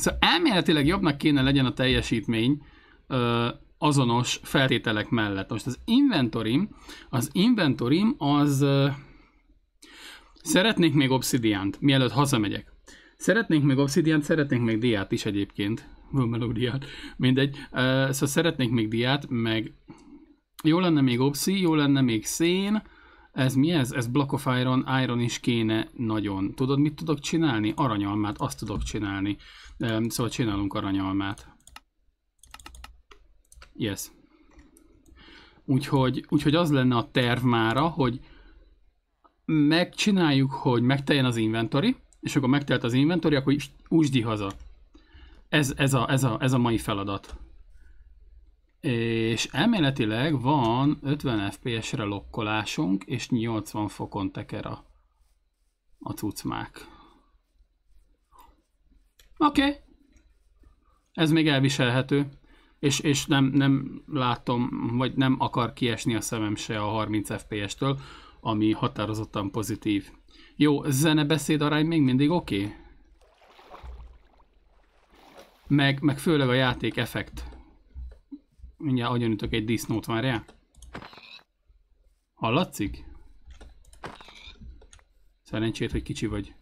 Szóval elméletileg jobbnak kéne legyen a teljesítmény azonos feltételek mellett. Most az inventorim az... Szeretnék még obszidiánt, mielőtt hazamegyek. Szeretnék még diát is egyébként. Diát. Mindegy. Szóval szeretnék még diát, meg jó lenne még obszi, jó lenne még szén. Ez mi ez? Ez Block of Iron. Iron is kéne nagyon. Tudod, mit tudok csinálni? Aranyalmát, azt tudok csinálni. Szóval csinálunk aranyalmát. Yes. Úgyhogy az lenne a terv mára, hogy megcsináljuk, hogy megteljen az inventory, és akkor megtelt az inventory, akkor úsdi haza. Ez a mai feladat. És elméletileg van 50 FPS-re lokkolásunk, és 80 fokon teker a cucmák. Oké. Ez még elviselhető. És nem látom, vagy nem akar kiesni a szemem se a 30 FPS-től, ami határozottan pozitív. Jó, zene-beszéd arány még mindig oké? Meg főleg a játék effekt. Mindjárt agyonütök egy disznót, várjál. Hallatszik? Szerencsét, hogy kicsi vagy.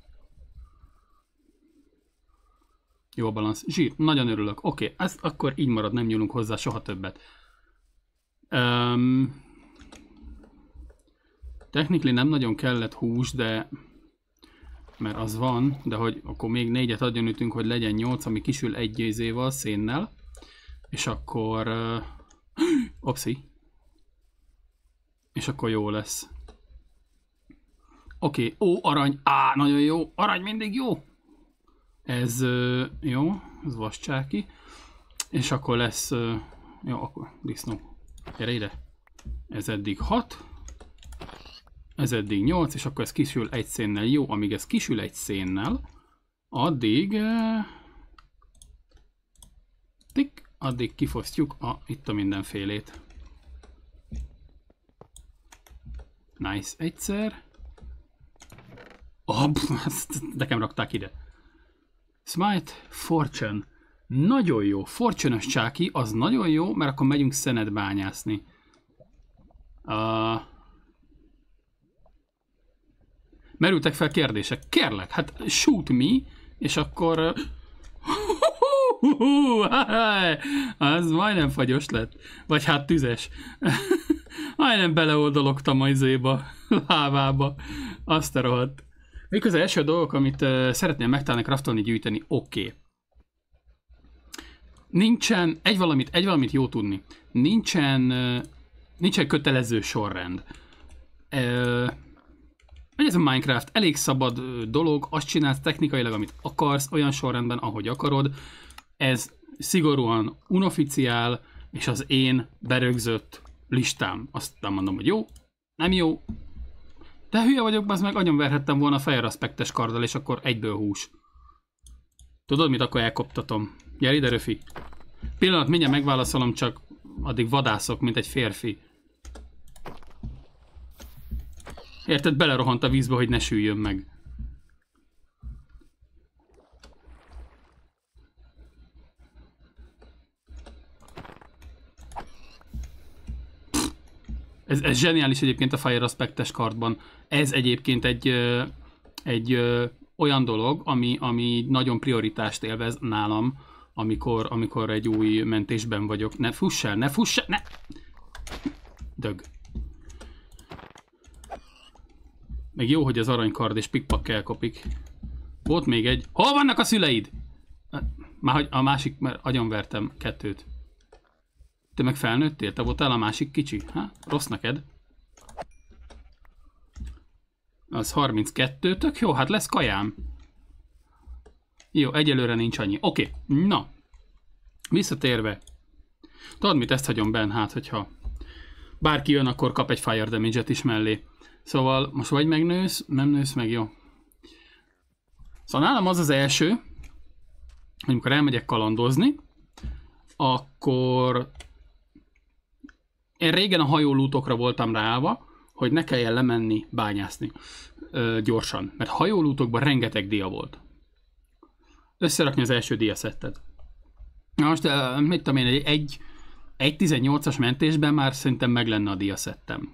Jó a balansz. Zsír, nagyon örülök. Oké, ez akkor így marad, nem nyúlunk hozzá soha többet. Technically nem nagyon kellett hús, de... Mert az van, de hogy akkor még 4-et agyonütünk, hogy legyen 8, ami kisül egy győzével, szénnel. És akkor... Opszi. És akkor jó lesz. Oké, ó, arany. Nagyon jó. Arany mindig jó. Ez jó, ez vascsáki. És akkor lesz... Jó, akkor disznó. Gyere ide. Ez eddig 6. Ez eddig 8, és akkor ez kisül egy szénnel. Jó, amíg ez kisül egy szénnel, addig... addig kifosztjuk itt a mindenfélét. Nice, egyszer. Nekem rakták ide. Smite, Fortune. Nagyon jó. Fortune-ös csáki, az nagyon jó, mert akkor megyünk szenet bányászni. Merültek fel kérdések. Kérlek, hát shoot me, és akkor... Az majdnem fagyos lett. Vagy hát tüzes. Majdnem beleoldalogtam a izéba, lávába. Azt a rohadt. Mik az első dolgok, amit szeretném megtalálni, craftolni, gyűjteni? Oké. Nincsen, egy valamit jó tudni. Nincsen kötelező sorrend. Ez a Minecraft elég szabad dolog, azt csinálsz technikailag, amit akarsz, olyan sorrendben, ahogy akarod. Ez szigorúan unoficiál, és az én berögzött listám. Azt nem mondom, hogy jó, nem jó. De hülye vagyok, az meg agyonverhettem volna a Fire Aspect-es karddal, és akkor egyből hús. Tudod mit, akkor elkoptatom. Gyere ide, Röfi. Pillanat, mindjárt megválaszolom, csak addig vadászok, mint egy férfi. Érted, belerohant a vízbe, hogy ne süljön meg. Ez zseniális egyébként a Fire Aspect-es kardban. Ez egyébként egy olyan dolog, ami nagyon prioritást élvez nálam, amikor egy új mentésben vagyok. Ne fuss el, ne fuss el, ne! Dög. Meg jó, hogy az aranykard és pikpak elkopik. Volt még egy. Hol vannak a szüleid? Már a másik, mert agyonvertem 2-t. Te meg felnőttél? Te voltál a másik kicsi? Rossz neked. Az 32, tök jó, hát lesz kajám. Jó, egyelőre nincs annyi. Oké, na. Visszatérve. Tudod mit, ezt hagyom benn, hát hogyha bárki jön, akkor kap egy fire damage-et is mellé. Szóval most vagy megnősz, nem nősz meg, jó. Szóval nálam az az első, hogy amikor elmegyek kalandozni, akkor én régen a hajólútokra voltam ráállva, hogy ne kelljen lemenni bányászni gyorsan, mert hajólútokban rengeteg dia volt. összerakni az első diaszettet. Na most, mit tudom én, egy 18-as mentésben már szerintem meg lenne a diaszettem.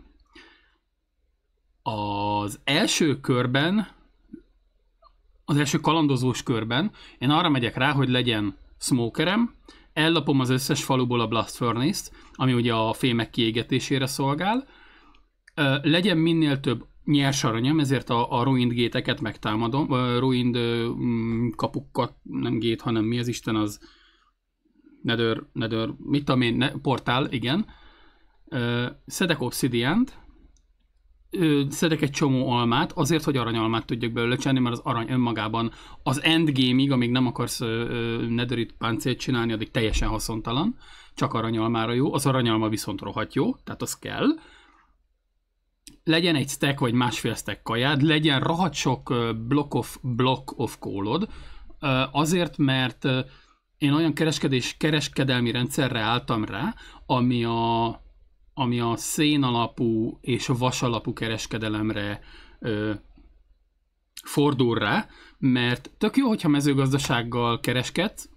Az első körben, az első kalandozós körben én arra megyek rá, hogy legyen smokerem, ellapom az összes faluból a blast furnace-t, ami ugye a fémek kiégetésére szolgál, legyen minél több nyers aranyam, ezért a ruined gate-eket megtámadom, ruined kapukat, nem gate, hanem mi az Isten az nether, mit tudom én, portál, igen. Szedek obsidiant, szedek egy csomó almát, azért, hogy aranyalmát tudjak belőle csinálni, mert az arany önmagában az endgame-ig, amíg nem akarsz netherite páncélt csinálni, addig teljesen haszontalan, csak aranyalmára jó, az aranyalma viszont rohadt jó, tehát az kell. Legyen egy stack vagy másfél stack kajád, legyen rohadt sok block of coalod, azért, mert én olyan kereskedelmi rendszerre álltam rá, ami a szén alapú és a vas alapú kereskedelemre fordul rá, mert tök jó, hogyha mezőgazdasággal kereskedsz,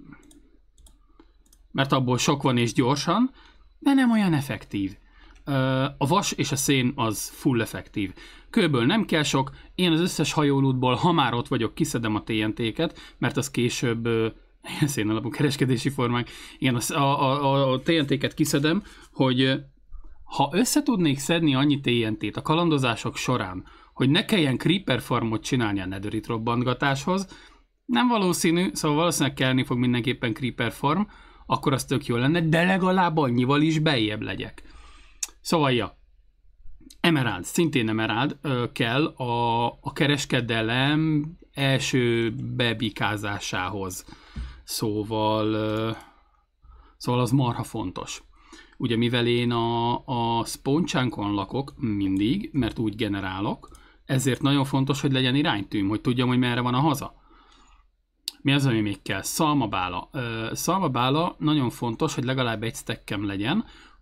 mert abból sok van és gyorsan, de nem olyan effektív. A vas és a szén az full effektív. Kőből nem kell sok, én az összes hajólútból, ha már ott vagyok, kiszedem a TNT-ket, mert az később szén alapú kereskedési formák. Igen, a TNT-ket kiszedem, hogy ha össze tudnék szedni annyi TNT-t a kalandozások során, hogy ne kelljen creeper farmot csinálni a netherite robbantgatáshoz, nem valószínű, szóval valószínűleg kellni fog mindenképpen creeper farm, akkor az tök jó lenne, de legalább annyival is beljebb legyek. Szóval, ja, emerald, szintén emerald kell a kereskedelem első bebikázásához. Szóval az marha fontos. Ugye mivel én a spawn-csánkon lakok mindig, mert úgy generálok, ezért nagyon fontos, hogy legyen iránytűm, hogy tudjam, hogy merre van a haza. Mi az, ami még kell? Szalmabála. Szalmabála nagyon fontos, hogy legalább egy stackem legyen,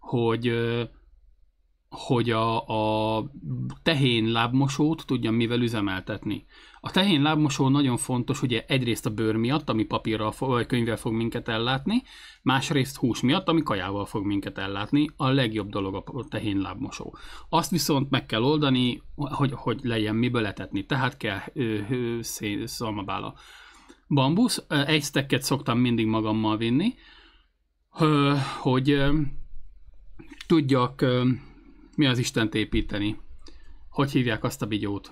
hogy a tehén lábmosót tudjam mivel üzemeltetni. A tehén lábmosó nagyon fontos, ugye egyrészt a bőr miatt, ami papírral vagy könyvvel fog minket ellátni, másrészt hús miatt, ami kajával fog minket ellátni. A legjobb dolog a tehén lábmosó. Azt viszont meg kell oldani, hogy legyen miből etetni. Tehát kell szalmabála. Bambusz, egy stacket szoktam mindig magammal vinni, hogy tudjak mi az Istent építeni. Hogy hívják azt a bigyót?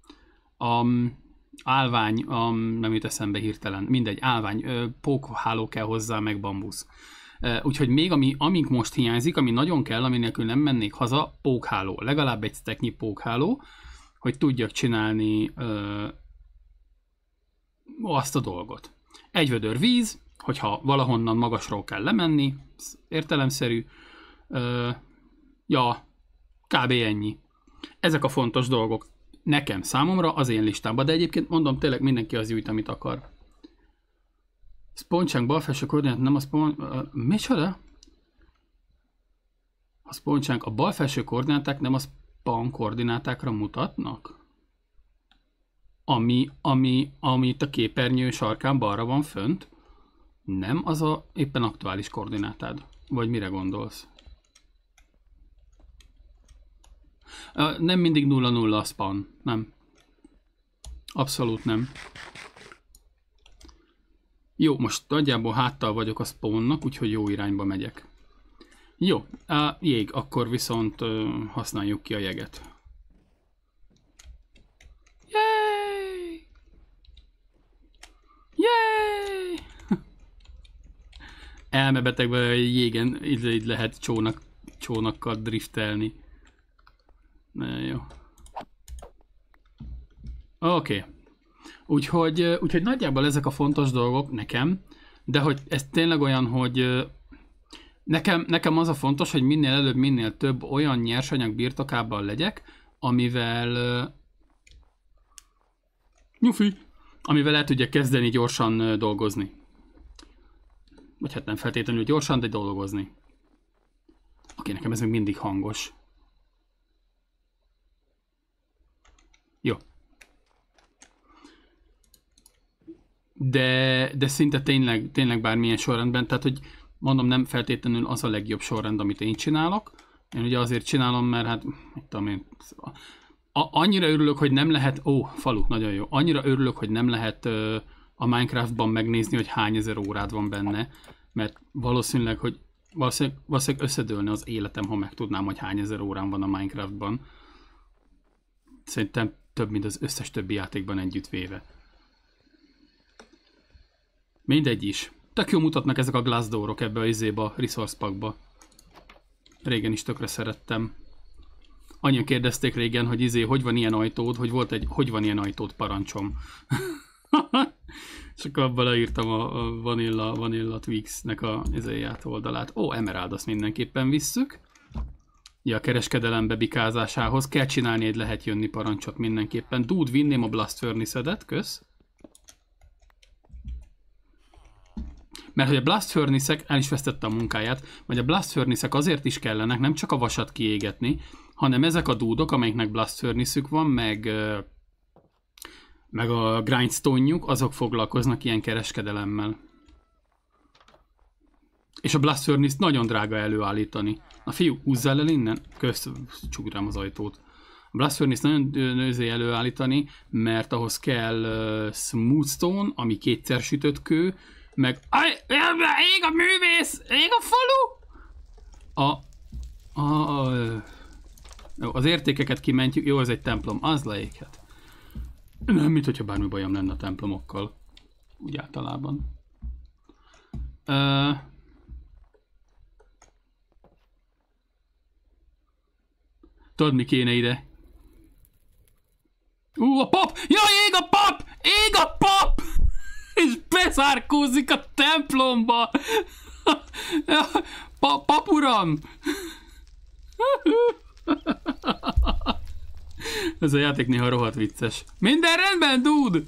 Állvány, nem jut eszembe hirtelen, mindegy, állvány, pókháló kell hozzá, meg bambusz. Úgyhogy még amink most hiányzik, ami nagyon kell, ami nélkül nem mennék haza, pókháló. Legalább egy stacknyi pókháló, hogy tudjak csinálni azt a dolgot. Egy vödör víz, hogyha valahonnan magasról kell lemenni, értelemszerű, ja, kb. Ennyi. Ezek a fontos dolgok nekem, számomra, az én listámban, de egyébként mondom, tényleg mindenki az gyűjt, amit akar. Spawn-chunk bal felső koordinát, nem a spawn... micsoda? A spawn-chunk, a bal felső koordináták nem a spawn koordinátákra mutatnak? Ami itt a képernyő sarkán balra van fönt, nem az a éppen aktuális koordinátád? Vagy mire gondolsz? Nem mindig 0-0 a spawn, nem. Abszolút nem. Jó, most nagyjából háttal vagyok a spawnnak, úgyhogy jó irányba megyek. Jó, jég, akkor viszont használjuk ki a jeget. Yay! Yay! Elmebetegben a jégen így lehet csónakkal driftelni. Nagyon jó. Oké. Úgyhogy nagyjából ezek a fontos dolgok nekem, de hogy ez tényleg olyan, hogy nekem az a fontos, hogy minél előbb, minél több olyan nyersanyag birtokában legyek, amivel el tudjak kezdeni gyorsan dolgozni. Vagy hát nem feltétlenül gyorsan, de dolgozni. Oké, nekem ez még mindig hangos. Jó. de szinte tényleg bármilyen sorrendben, tehát hogy mondom, nem feltétlenül az a legjobb sorrend, amit én csinálok. Én ugye azért csinálom, mert hát, mit tudom én, annyira örülök, hogy nem lehet, falu, nagyon jó, annyira örülök, hogy nem lehet a Minecraftban megnézni, hogy hány ezer órád van benne, mert valószínűleg összedőlne az életem, ha megtudnám, hogy hány ezer órán van a Minecraftban. Szerintem több, mint az összes többi játékban együtt véve. Mindegy is. Tök jó mutatnak ezek a Glassdoorok ebbe a Resource Packba. Régen is tökre szerettem. Annyian kérdezték régen, hogy hogy van ilyen ajtód, hogy volt egy hogy van ilyen ajtód parancsom. És akkor abban leírtam a Vanilla Tweaks-nek a oldalát. Emerald, azt mindenképpen visszük. Ja, a kereskedelem bikázásához kell csinálni egy lehet jönni parancsot mindenképpen. Dude, vinném a Blast Furnace-edet, kösz. Mert hogy a Blast Furnace-ek, el is vesztette a munkáját, vagy a Blast Furnace-ek azért is kellenek, nem csak a vasat kiégetni, hanem ezek a dúdok, amelyiknek Blast Furnace-ük van, meg a grindstone-juk, azok foglalkoznak ilyen kereskedelemmel. És a Blast Furnace nagyon drága előállítani. Na fiú, húzzál el innen? Csugrám az ajtót. A Blast Furnace nagyon nőzé előállítani, mert ahhoz kell Smoothstone, ami kétszer sütött kő, meg... Ég a művész! Ég a falu! Az értékeket kimentjük. Jó, ez egy templom. Az leéghet. Nem, mint hogyha bármi bajom lenne a templomokkal. Úgy általában. Tudod, mi kéne ide? A pap! Jaj, ég a pap! Ég a pap! És bezárkózik a templomba! Papuram! Ez a játék néha rohadt vicces. Minden rendben, dude!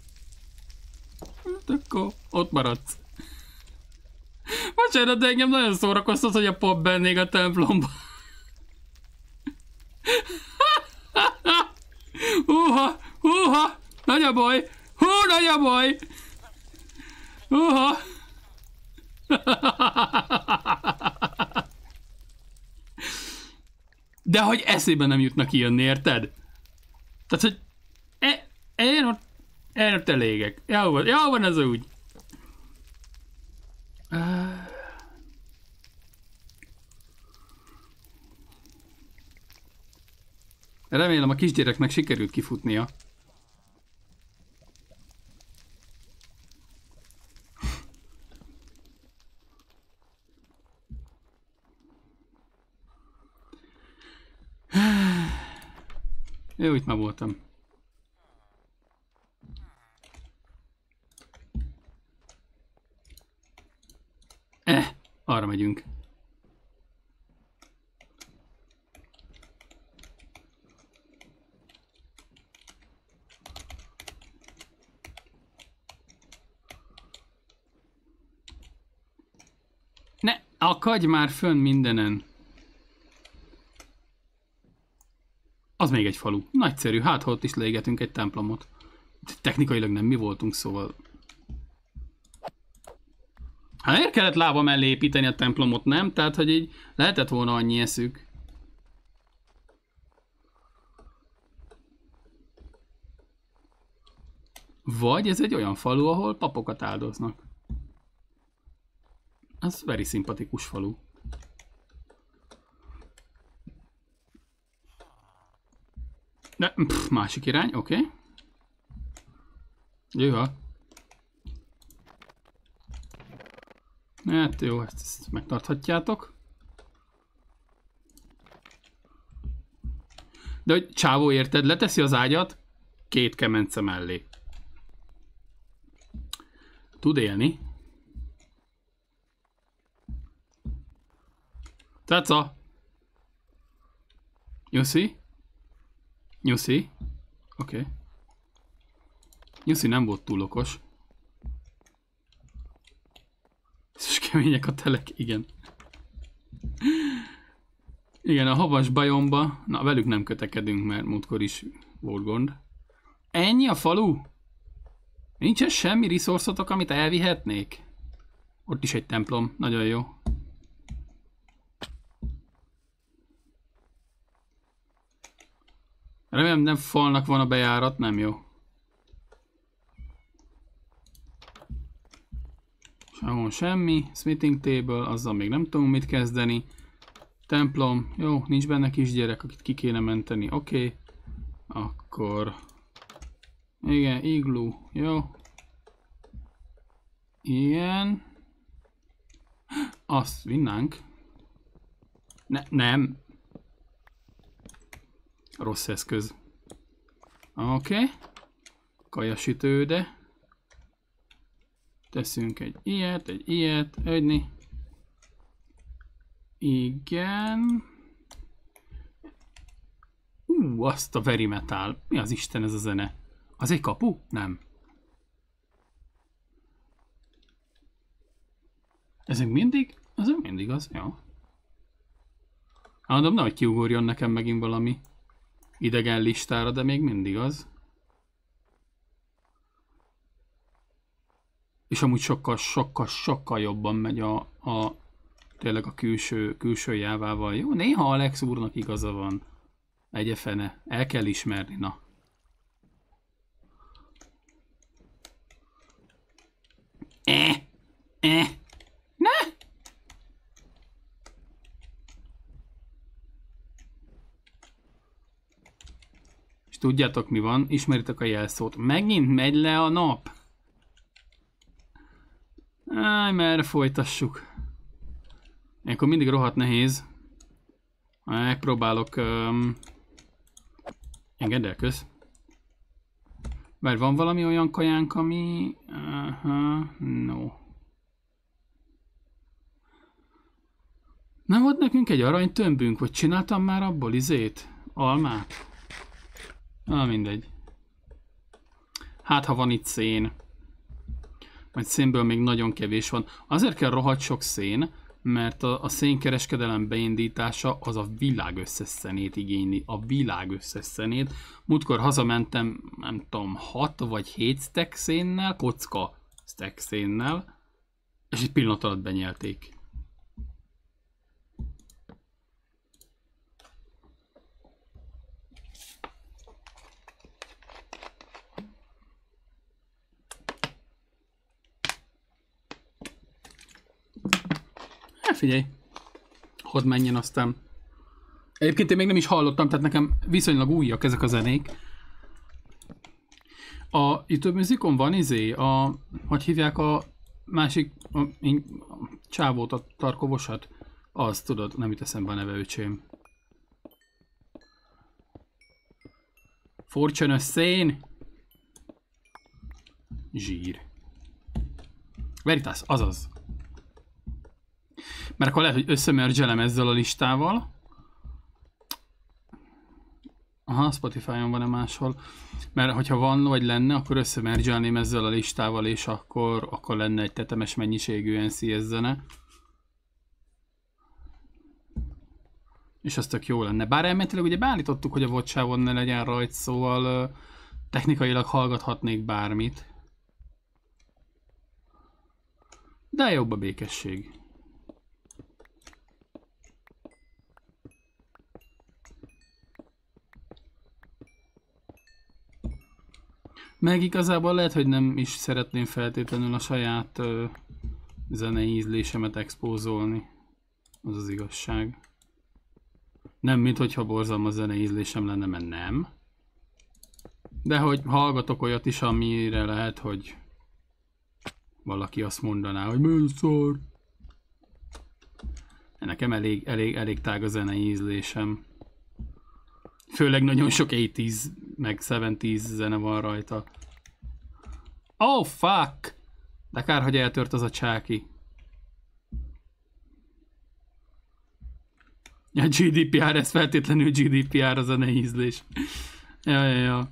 Akkor ott maradsz. Bocsánat, de engem nagyon szórakoztat, hogy a pap bennék a templomba. Húha! Nagy a baj! Nagy a baj! De hogy eszébe nem jutnak kijönni, érted? Tehát, hogy én ott elégek. Jó van ez úgy. Remélem a kisgyereknek sikerült kifutnia. Jó, itt már voltam. Arra megyünk. Ne, akadj már fönn mindenen. Az még egy falu. Nagyszerű, hát ha ott is leégetünk egy templomot. Technikailag nem mi voltunk, szóval... Hát miért kellett lába mellé építeni a templomot, nem? Tehát, hogy így lehetett volna annyi eszük. Vagy ez egy olyan falu, ahol papokat áldoznak. Az very szimpatikus falu. De, másik irány, oké. Okay. Jöha. Hát jó, ezt megtarthatjátok. De hogy csávó, érted, leteszi az ágyat 2 kemence mellé. Tud élni. That's all. You see? Nyuszi. Oké. Nyuszi nem volt túl okos. És kemények a telek, igen. Igen, a havas bajomba, na velük nem kötekedünk, mert múltkor is volt gond. Ennyi a falu? Nincsen semmi resource-otok, amit elvihetnék? Ott is egy templom, nagyon jó. Remélem nem falnak van a bejárat, nem jó. Sehol semmi. Smithing table, azzal még nem tudunk mit kezdeni. Templom, jó, nincs benne kisgyerek, akit ki kéne menteni, oké. Akkor... igen, igloo, jó. Igen. Azt vinnánk. Nem. Rossz eszköz. Oké. Kajasütőde. Teszünk egy ilyet, egyni. Igen. Azt a very metal. Mi az Isten ez a zene? Az egy kapu? Nem. Ez mindig? Az mindig az, jó. Mondom, nehogy kiugorjon nekem megint valami idegen listára, de még mindig az. És amúgy sokkal jobban megy tényleg a külső jávával. Jó, néha Alex úrnak igaza van. Egyefene, el kell ismerni, na. Ne! És tudjátok mi van? Ismeritek a jelszót. Megint megy le a nap. Áj, merre folytassuk? Ilyenkor mindig rohadt nehéz. Megpróbálok... engedd el, kösz. Bár van valami olyan kajánk, ami... no. Nem volt nekünk egy aranytömbünk, vagy csináltam már abból almát? Mindegy. Hát, ha van itt szén. Majd szénből még nagyon kevés van. Azért kell rohadt sok szén, mert a szénkereskedelem beindítása az a világ összes szenét igényli. A világ összes szenét. Múltkor hazamentem, nem tudom, 6 vagy 7 stack szénnel, kocka stack szénnel, és egy pillanat alatt benyelték. Figyelj, hadd menjen aztán. Egyébként én még nem is hallottam, tehát nekem viszonylag újak ezek a zenék. A YouTube Musicon van hogy hívják a másik csávót, a tarkovosat? Az, tudod, nem jut eszembe a neve, öcsém. Fortunes szén. Zsír. Veritas, azaz. Mert akkor lehet, hogy összemergelem ezzel a listával. Aha, Spotify-on van-e máshol. Mert hogyha van, vagy lenne, akkor összemergelném ezzel a listával, és akkor lenne egy tetemes mennyiségű NCS zene. És az tök jó lenne. Bár elméletileg ugye beállítottuk, hogy a watch-ávon ne legyen rajt, szóval technikailag hallgathatnék bármit. De jobb a békesség. Meg igazából lehet, hogy nem is szeretném feltétlenül a saját zenei ízlésemet expózolni. Az az igazság. Nem, minthogyha borzalmas zenei ízlésem lenne, mert nem. De hogy hallgatok olyat is, amire lehet, hogy valaki azt mondaná, hogy mi szar. Nekem elég tág a zenei ízlésem. Főleg nagyon sok 80s, meg 70s zene van rajta. Oh fuck! De kár, hogy eltört az a csáki. Ja, GDPR, ez feltétlenül GDPR a zenei ízlés. Ja.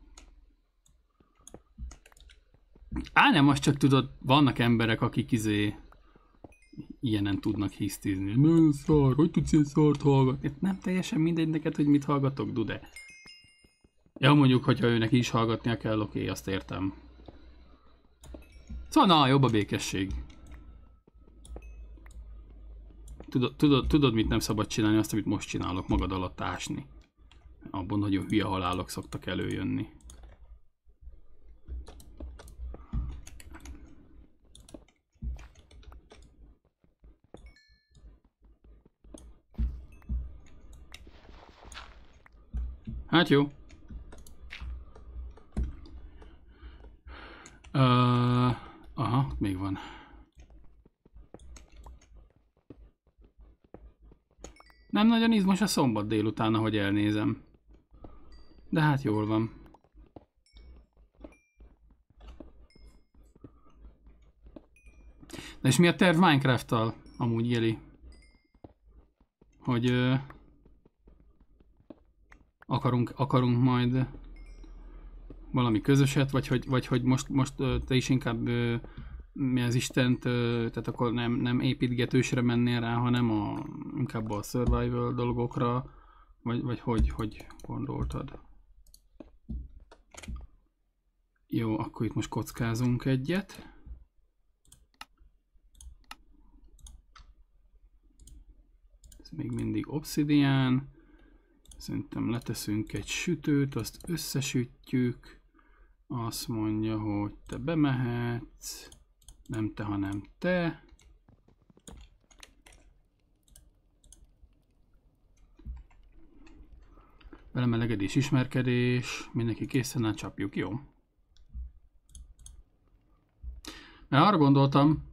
Nem, azt csak tudod, vannak emberek, akik ilyenen tudnak hisztizni. Mi szar, hogy tudsz ilyen szart hallgatni? Nem teljesen mindegy neked, hogy mit hallgatok, Dude. Ja, mondjuk, hogyha őnek is hallgatnia kell, oké, azt értem. Szóval na, jobb a békesség. Tudod, mit nem szabad csinálni? Azt, amit most csinálok, magad alatt ásni. Abban nagyon hülye halálok szoktak előjönni. Hát jó. Aha, még van. Nem nagyon izmos a szombat délután, ahogy elnézem. De hát jól van. De és mi a terv Minecraft-tal? Amúgy Jeli? Hogy akarunk majd valami közöset, vagy hogy most te is inkább mi az Istent, tehát akkor nem építgetősre mennél rá, hanem inkább a survival dolgokra, vagy hogy gondoltad? Jó, akkor itt most kockázunk egyet. Ez még mindig obszidián. Szerintem leteszünk egy sütőt, azt összesütjük. Azt mondja, hogy te bemehetsz. Nem te, hanem te. Belemelegedés, ismerkedés. Mindenki készen áll, csapjuk, jó? Mert arra gondoltam,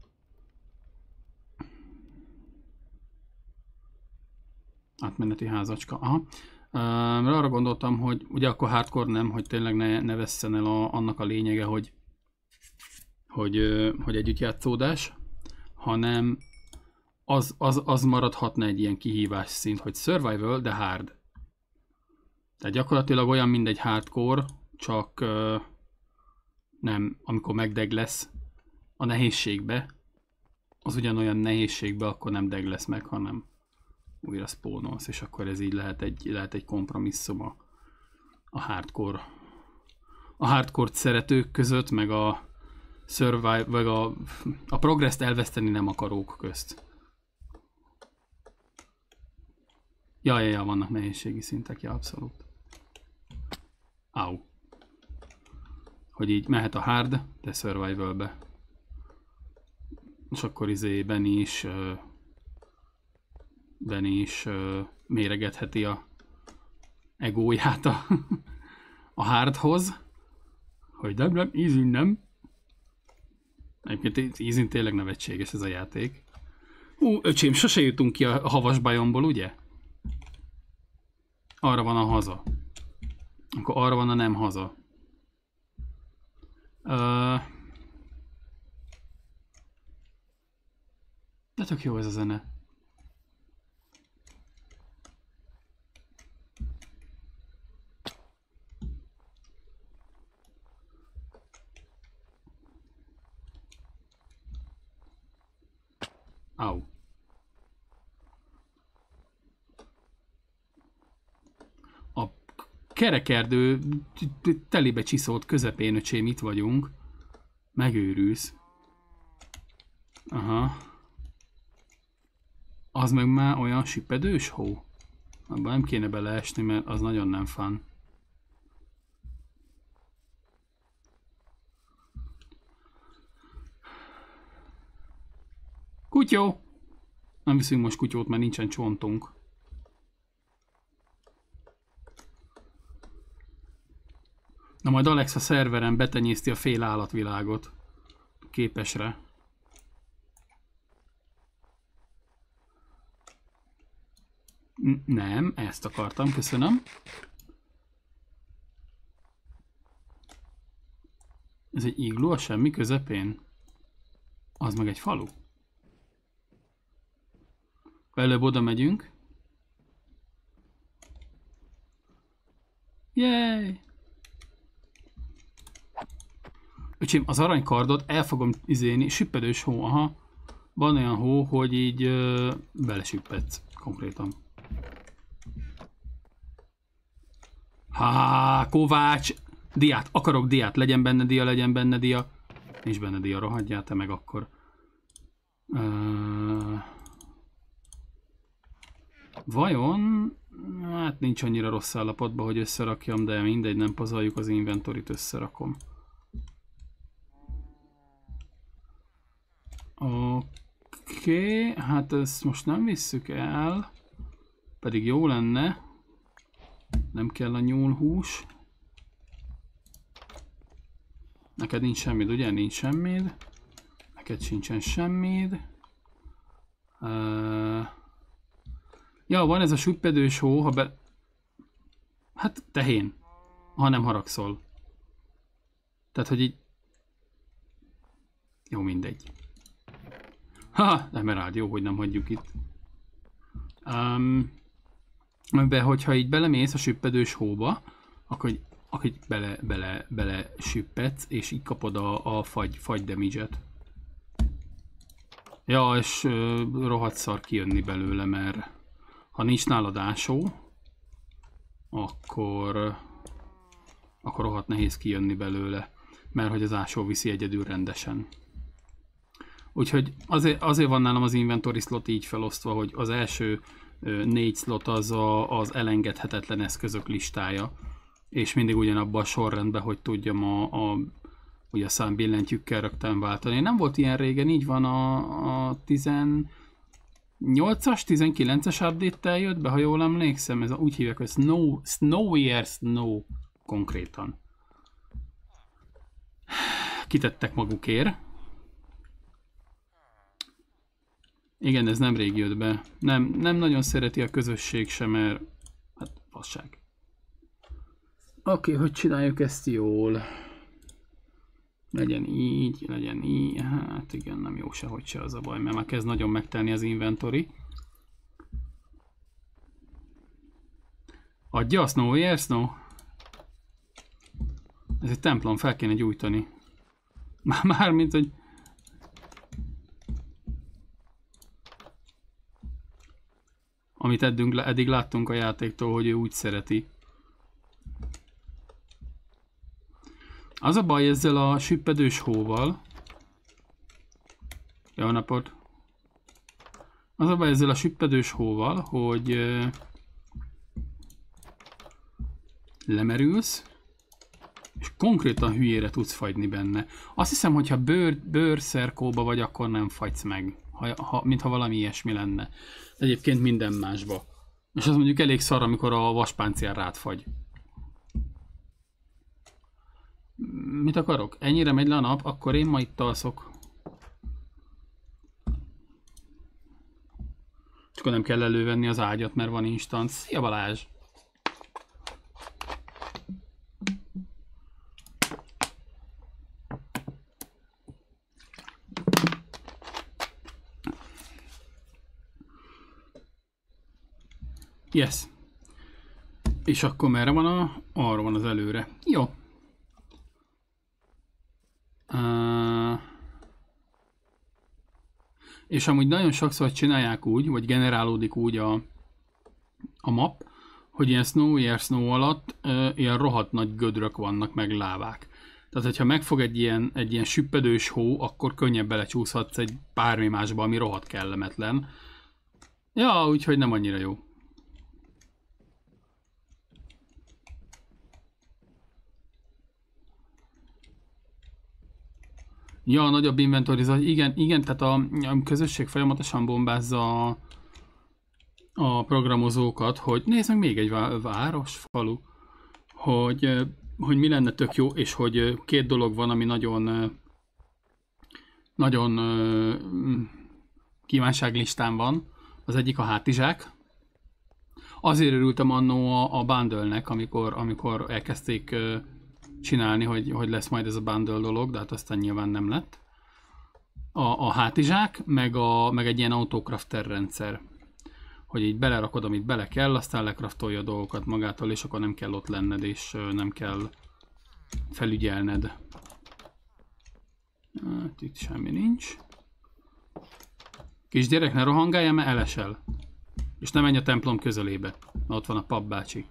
átmeneti házacska, aha. Mert arra gondoltam, hogy ugye akkor hardcore nem, hogy tényleg ne vesszen el annak a lényege, hogy együttjátszódás, hanem az maradhatna egy ilyen kihívás szint, hogy survival, de hard. Tehát gyakorlatilag olyan, mint egy hardcore, csak nem, amikor megdeg lesz a nehézségbe, az ugyanolyan nehézségbe, akkor nem deg lesz meg, hanem újra spawnolsz, és akkor ez így lehet egy kompromisszum a hardcore szeretők között, meg a survive, meg a progresszt elveszteni nem akarók közt. Ja, vannak nehézségi szintek, ja, abszolút. Au. Hogy így mehet a hard, de survival-be. És akkor Benny is méregetheti a egóját a hardhoz. Hogy nem, easy nem. Egyébként easy tényleg nevetséges ez a játék. Öcsém, sose jutunk ki a havas bajomból, ugye? Arra van a haza. Akkor arra van a nem haza. De tök jó ez a zene. Au. A kerekerdő telibe csiszolt közepén, öcsém, itt vagyunk. Megőrülsz. Aha. Az meg már olyan süppedős hó? Abban nem kéne beleesni, mert az nagyon nem fun. Kutyó! Nem viszünk most kutyót, mert nincsen csontunk. Na majd Alex a szerveren betenyészti a fél állatvilágot. Képesre. Nem, ezt akartam, köszönöm. Ez egy iglú a semmi közepén? Az meg egy falu? Előbb oda megyünk. Yay! Öcsém, az aranykardot el fogom izélni, süppedős hó, aha. Van olyan hó, hogy így belesüppedsz konkrétan. Kovács! Diát, akarok diát, legyen benne dia, legyen benne dia. Nincs benne dia, rohadjál te meg akkor. Vajon? Hát nincs annyira rossz állapotban, hogy összerakjam, de mindegy, nem pazarjuk az inventorit, összerakom. Oké, hát ezt most nem visszük el, pedig jó lenne. Nem kell a nyúlhús. Neked nincs semmid, ugye? Nincs semmid. Neked sincsen semmid. Ja, van ez a süppedős hó, ha be... Hát tehén, ha nem haragszol. Tehát, hogy így... Jó, mindegy. Ha, emeráld, jó, hogy nem hagyjuk itt. De hogyha így belemész a süppedős hóba, akkor bele süppedsz, és így kapod a fagy damage-et. Ja, és rohadt szar kijönni belőle, mert ha nincs nálad ásó, akkor rohadt nehéz kijönni belőle, mert hogy az ásó viszi egyedül rendesen. Úgyhogy azért van nálam az inventory slot így felosztva, hogy az első 4 slot az elengedhetetlen eszközök listája, és mindig ugyanabban a sorrendben, hogy tudjam ugye a számbillentyűkkel rögtön váltani. Nem volt ilyen régen, így van a 18-as, 19-es update-tel jött be, ha jól emlékszem, ez úgy hívják, hogy Snowier Snow konkrétan. Kitettek magukért. Igen, ez nemrég jött be. Nem nagyon szereti a közösség sem, mert hát fasság. Oké, hogy csináljuk ezt jól? Legyen így, legyen így. Hát igen, nem jó sehogy se az a baj, mert már kezd nagyon megtelni az inventory. Adja a Snow, Snow? Ez egy templom, fel kéne gyújtani. Mármint, hogy... Amit eddig láttunk a játéktól, hogy ő úgy szereti. Az a baj ezzel a süppedős hóval. Jó napot! Az a baj ezzel a süppedős hóval, hogy lemerülsz, és konkrétan hülyére tudsz fagyni benne. Azt hiszem, hogyha bőrszerkóba vagy, akkor nem fagysz meg. Mintha valami ilyesmi lenne. Egyébként minden másba. És az mondjuk elég szar, amikor a vaspáncél rád fagy. Mit akarok? Ennyire megy le a nap, akkor én ma itt alszok. Csak nem kell elővenni az ágyat, mert van instanc. Szia Balázs! Yes. És akkor merre van arra van az előre. Jó. És amúgy nagyon sokszor csinálják úgy, vagy generálódik úgy a map, hogy ilyen Snow alatt ilyen rohadt nagy gödrök vannak, meg lávák. Tehát, hogyha megfog egy ilyen süppedős hó, akkor könnyebb belecsúszhatsz egy bármi másba, ami rohadt kellemetlen. Ja, úgyhogy nem annyira jó. Ja, nagyobb inventorizat. Igen, tehát a közösség folyamatosan bombázza a programozókat, hogy nézd meg még egy város, falu, hogy mi lenne tök jó, és hogy két dolog van, ami nagyon kívánságlistán van. Az egyik a hátizsák. Azért örültem annó a bundle-nek, amikor elkezdték csinálni, hogy lesz majd ez a bundle dolog, de hát aztán nyilván nem lett. A hátizsák, meg egy ilyen autocrafter rendszer. Hogy így belerakod, amit bele kell, aztán lekraftolja a dolgokat magától, és akkor nem kell ott lenned, és nem kell felügyelned. Hát itt semmi nincs. Kisgyerek, ne rohangálja, mert elesel. És ne menj a templom közelébe. Na, ott van a papbácsi.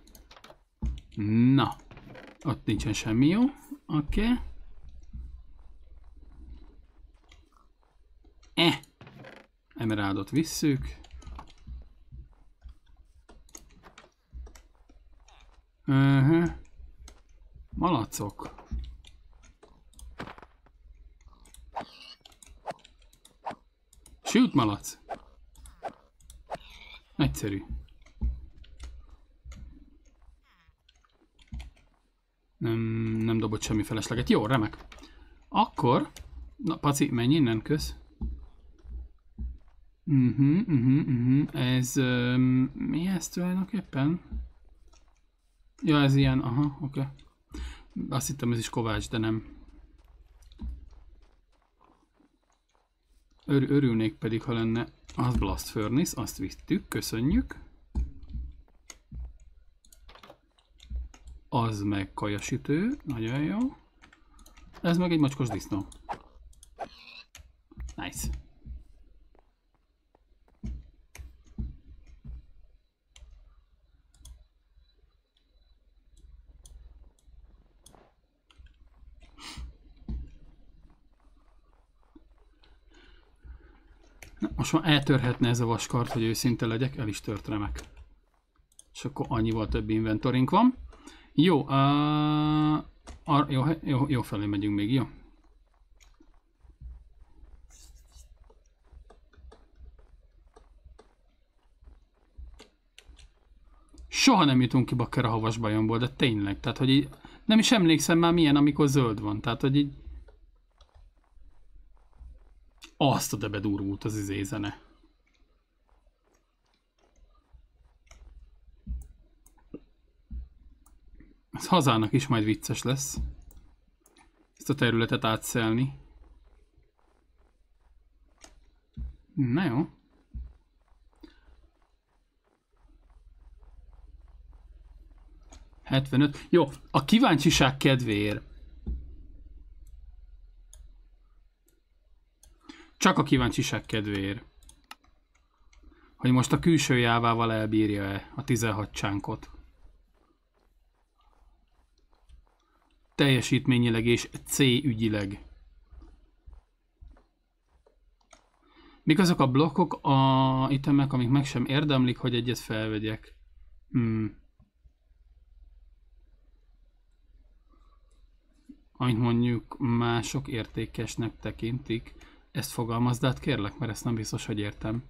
Na. Ott nincsen semmi jó. Oké. Emeraldot visszük. Malacok. Sült malac. Egyszerű. Nem dobott semmi felesleget. Jó, remek. Akkor... Na, Paci, menj innen, kösz. Ez... mi ez tulajdonképpen? Ja, ez ilyen... Aha, oké. Azt hittem, ez is kovács, de nem. Örülnék pedig, ha lenne az Blast Furnace, azt vittük, köszönjük. Az meg kajasütő, nagyon jó. Ez meg egy mocskos disznó. Nice. Na, most már eltörhetne ez a vaskart, hogy őszinte legyek, el is tört, remek. És akkor annyival több inventorink van. Jó, jó felé megyünk még, jó? Soha nem jutunk ki bakker a havas bajomból, de tényleg, tehát hogy így nem is emlékszem már milyen, amikor zöld van, tehát hogy így azt a de bedurvult az zene. Ez hazának is majd vicces lesz. Ezt a területet átszelni. Na jó. ...75. Jó, a kíváncsiság kedvéért. Csak a kíváncsiság kedvéért. Hogy most a külső jávával elbírja-e a 16 csánkot. Teljesítményileg és C ügyileg. Mik azok a blokkok, a itemek, amik meg sem érdemlik, hogy egyet felvegyek? Amit mondjuk mások értékesnek tekintik. Ezt fogalmazd át, kérlek, mert ezt nem biztos, hogy értem.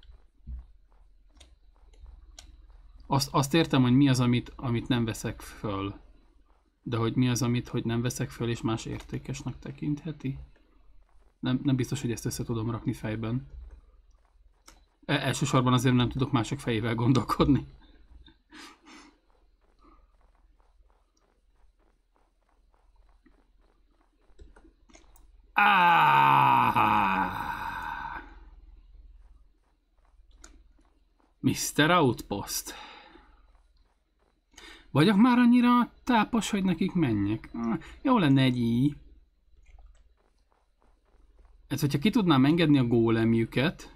Azt értem, hogy mi az, amit nem veszek föl. De hogy mi az, hogy nem veszek föl, és más értékesnek tekintheti? Nem biztos, hogy ezt össze tudom rakni fejben. Elsősorban azért nem tudok mások fejével gondolkodni. Mr. Outpost. Vagyok már annyira tápos, hogy nekik menjek? Jó lenne egy így. Ez, hogyha ki tudnám engedni a gólemjüket.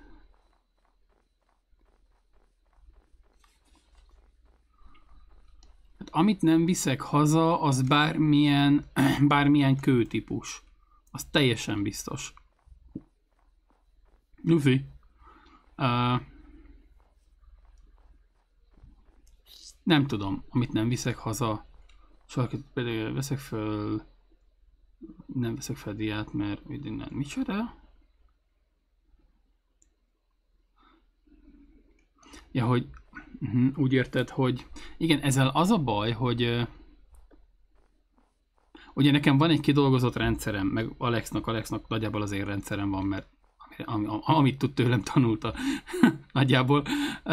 Hát, amit nem viszek haza, az bármilyen kőtípus. Az teljesen biztos. Luffy. Nem tudom, amit nem viszek haza. Sarkit például veszek föl. Nem veszek fel diát, mert innen micsoda? Ja, hogy úgy érted, hogy igen, ezzel az a baj, hogy ugye nekem van egy kidolgozott rendszerem, meg Alexnak nagyjából az én rendszerem van, mert amit tud tőlem tanulta nagyjából,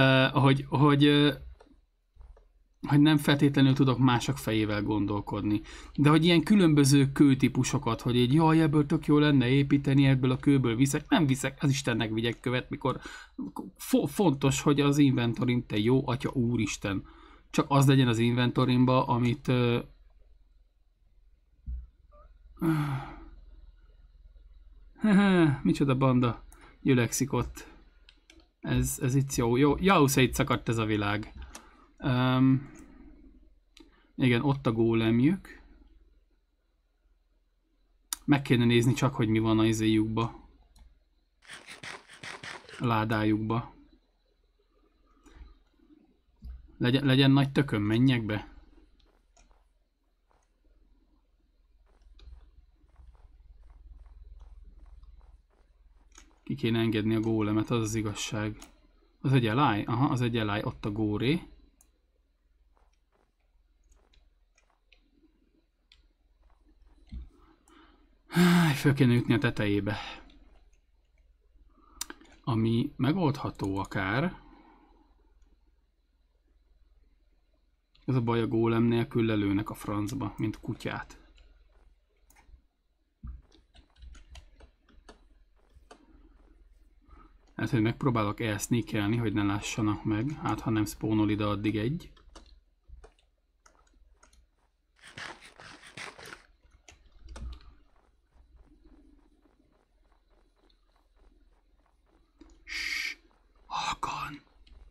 hogy nem feltétlenül tudok mások fejével gondolkodni. De hogy ilyen különböző kőtípusokat, hogy egy jaj, ebből tök jó lenne építeni, ebből a kőből viszek, nem viszek, az Istennek vigyek követ, mikor fontos, hogy az inventorim, te jó atya úristen, csak az legyen az inventorimba, amit micsoda banda gyülekszik ott. Ez itt jó szétszakadt ez a világ. Igen, ott a gólemjük. Meg kéne nézni csak, hogy mi van az izéjukba. ládájukba. Legyen nagy tököm, menjek be. Ki kéne engedni a gólemet, az az igazság. Az egy eláj? Aha, az egy eláj, ott a góré. Föl kéne ütni a tetejébe. Ami megoldható akár. Ez a baj, a gólem nélkül lelőnek a francba, mint kutyát. Hát, hogy megpróbálok elsneakelni, hogy ne lássanak meg. Hát, ha nem spawnol ide addig egy. Ssss! Halkan!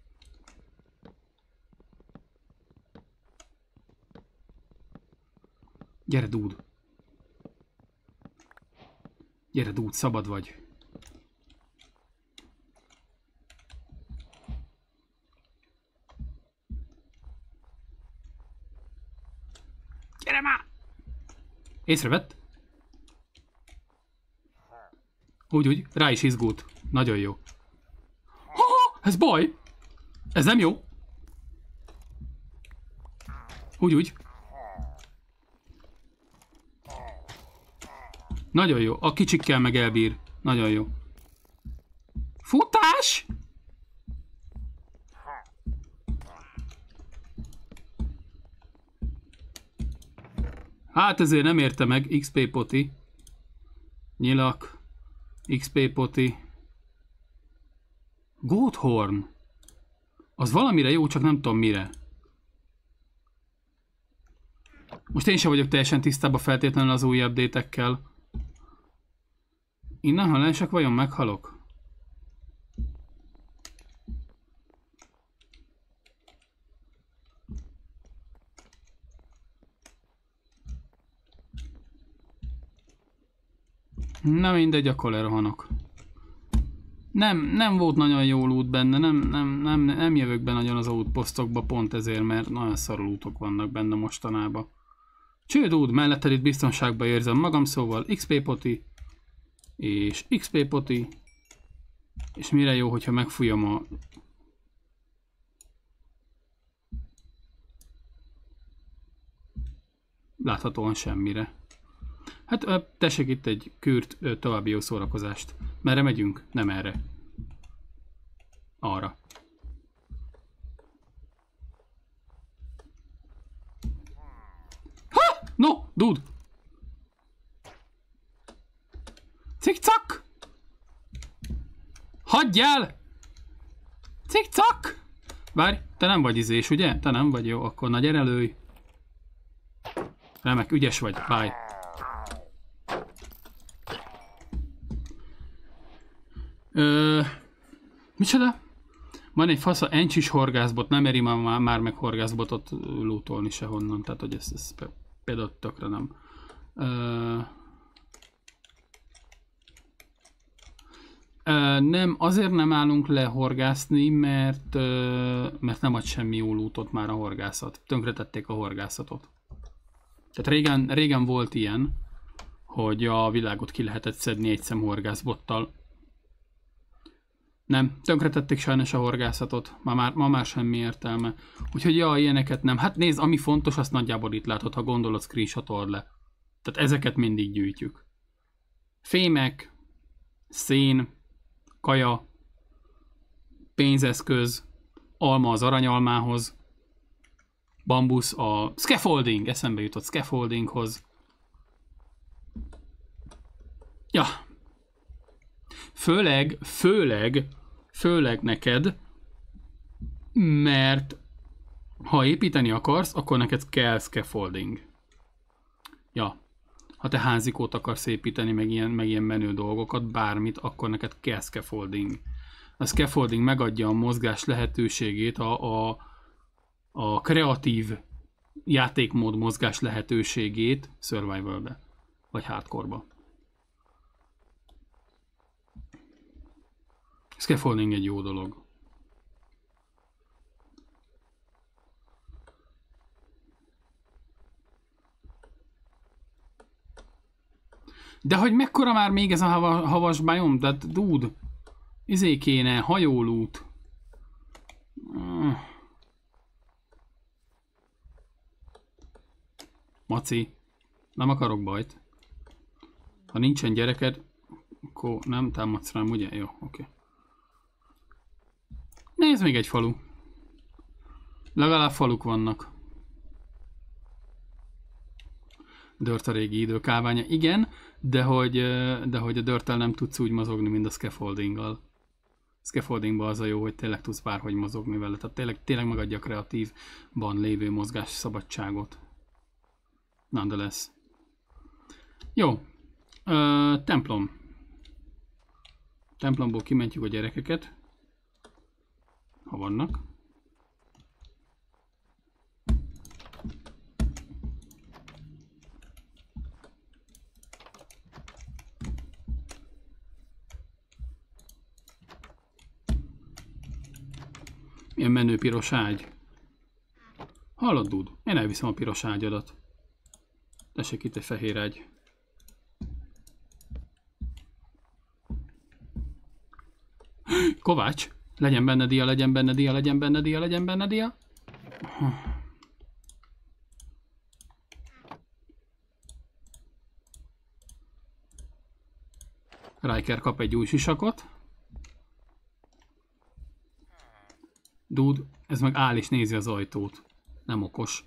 Gyere, dude! Gyere, dude, szabad vagy! Gyere már! Észrevett? Úgy, rá is izgult. Nagyon jó. Ha, ez baj! Ez nem jó! Úgy. Nagyon jó. A kicsikkel meg elbír. Nagyon jó. Futás! Hát ezért nem érte meg. XP poti. Nyilak. XP poti. Goathorn. Az valamire jó, csak nem tudom mire. Most én sem vagyok teljesen tisztában feltétlenül az új update-ekkel. Innen, ha leesek, vajon meghalok? Na mindegy, akkor lerohanok. Nem volt nagyon jó loot benne, nem jövök be nagyon az outpostokba pont ezért, mert nagyon szarul lootok vannak benne mostanában. Cső, dude, melletted itt biztonságban érzem magam, szóval XP poti, és XP poti, és mire jó, hogyha megfújom a... Láthatóan semmire. Hát tessék itt egy kürt további jó szórakozást. Merre megyünk? Nem erre. Arra. Ha! No! Dude! Cikcak! Hagyjál! Cikcak! Várj, te nem vagy izés, ugye? Te nem vagy, jó, akkor na gyere, lőj. Remek, ügyes vagy, bye. Micsoda? Van egy fasz a encsis horgászbot, nem eri már meg horgászbotot lootolni sehonnan, tehát hogy ez például tökre nem. Nem, azért nem állunk le horgászni, mert nem ad semmi jó lootot már a horgászat. Tönkretették a horgászatot. Tehát régen volt ilyen, hogy a világot ki lehetett szedni egy szem horgászbottal. Nem, tönkretették sajnos a horgászatot, ma már semmi értelme. Úgyhogy ja, ilyeneket nem. Hát nézd, ami fontos, azt nagyjából itt látod, ha gondolod, screenshotold le. Tehát ezeket mindig gyűjtjük. Fémek, szén, kaja, pénzeszköz, alma az aranyalmához, bambusz a scaffolding, eszembe jutott scaffoldinghoz. Ja. Főleg neked, mert ha építeni akarsz, akkor neked kell scaffolding. Ja. Ha te házikót akarsz építeni, meg ilyen menő dolgokat, bármit, akkor neked kell scaffolding. A scaffolding megadja a mozgás lehetőségét, a kreatív játékmód mozgás lehetőségét survival-be, vagy hardcore-ba. Scaffolding egy jó dolog. De hogy mekkora már még ez a havas biom? De dude, izé kéne, hajólút. Maci, nem akarok bajt. Ha nincsen gyereked, akkor nem támadsz rám, ugye? Jó, oké. Nézd, még egy falu. Legalább faluk vannak. Dört a régi idők állványa. Igen, de hogy a dörttel nem tudsz úgy mozogni, mint a scaffoldinggal. Scaffoldingban az a jó, hogy tényleg tudsz bárhogy mozogni vele. Tehát tényleg megadja a kreatívban lévő mozgás szabadságot. Nonetheless. Jó. Templom. Templomból kimentjük a gyerekeket. Ha vannak. Milyen menő piros ágy. Hallod, dude? Én elviszem a piros ágyadat. Tessék, itt egy fehér ágy. Kovács! Legyen benne dia, legyen benne dia, legyen benne dia, legyen benne dia. Riker kap egy új sisakot. Dude, ez meg áll és nézi az ajtót. Nem okos.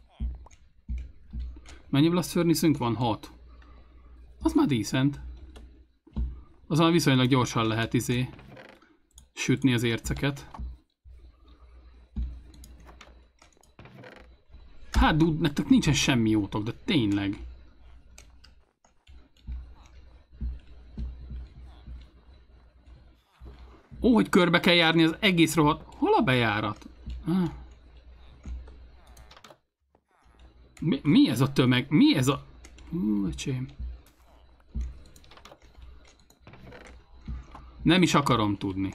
Mennyi blast furnace-ünk van? 6. Az már decent. Azon viszonylag gyorsan lehet sütni az érceket. Hát dude, nektek nincsen semmi jótok, de tényleg. Ó, hogy körbe kell járni az egész rohadt... Hol a bejárat? Mi ez a tömeg? Mi ez a... Öcsém. Nem is akarom tudni,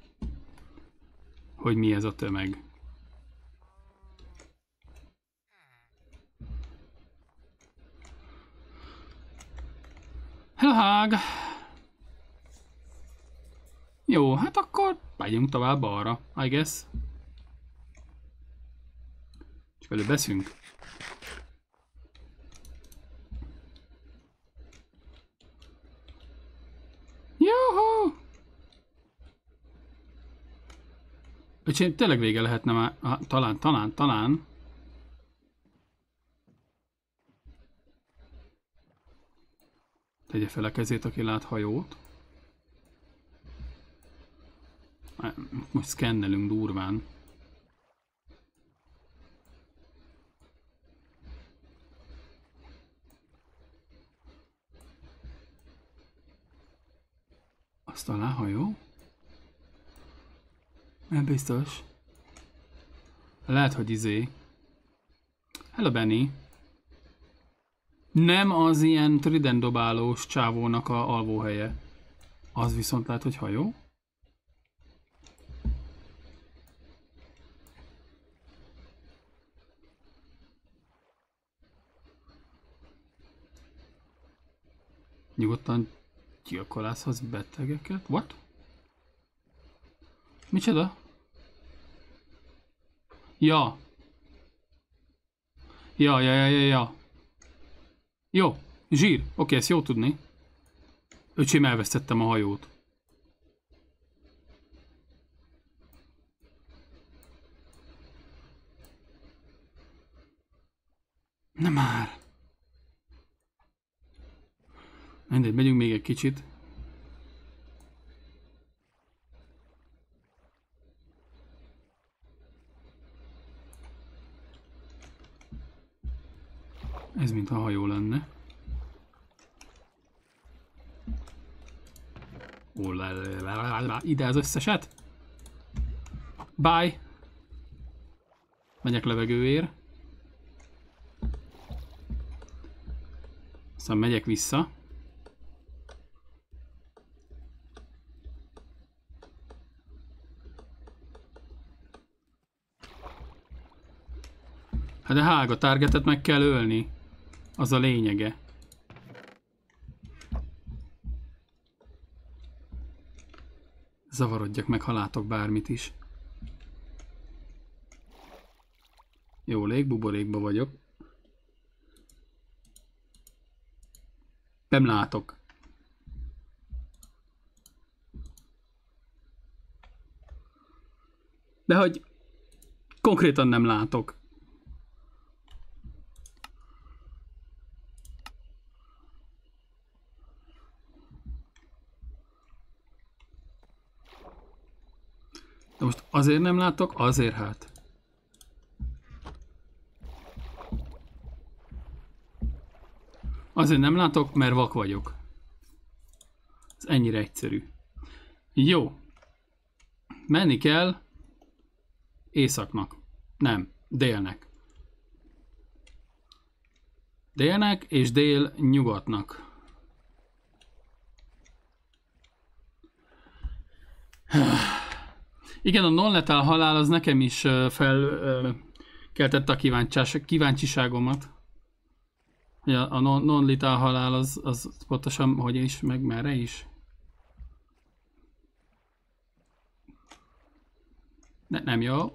hogy mi ez a tömeg. Hello, Hag! Jó, hát akkor megyünk tovább arra, I guess. Csak előbb beszünk. Jóhó! Öcsém, tényleg vége lehetne már. Talán. Tegye fel a kezét, aki lát hajót. Most szkennelünk durván. Azt talán hajó? Nem biztos. Lehet, hogy Hello, Benny. Nem az ilyen trident dobálós csávónak a alvóhelye. Az viszont lehet, hogy hajó? Nyugodtan gyilkolászhatsz betegeket? What? Micsoda? Ja. Ja. Jó, zsír. Oké, ezt jó tudni. Öcsém, elvesztettem a hajót. Nem már. Mindegy, megyünk még egy kicsit. Ez mintha hajó lenne. Ide az összeset. Bye. Megyek levegőért. Aztán megyek vissza. Hát de hág, a targetet meg kell ölni. Az a lényege. Zavarodjak meg, ha látok bármit is. Jó, légbuborékba vagyok. Nem látok. De hogy konkrétan nem látok. De most azért nem látok, azért hát. Azért nem látok, mert vak vagyok. Ez ennyire egyszerű. Jó. Menni kell északnak. Nem, délnek. Délnek és dél-nyugatnak. Igen, a non-letál halál az nekem is felkeltette a kíváncsiságomat. A non-letál halál az pontosan hogy is, meg merre is. Nem jó.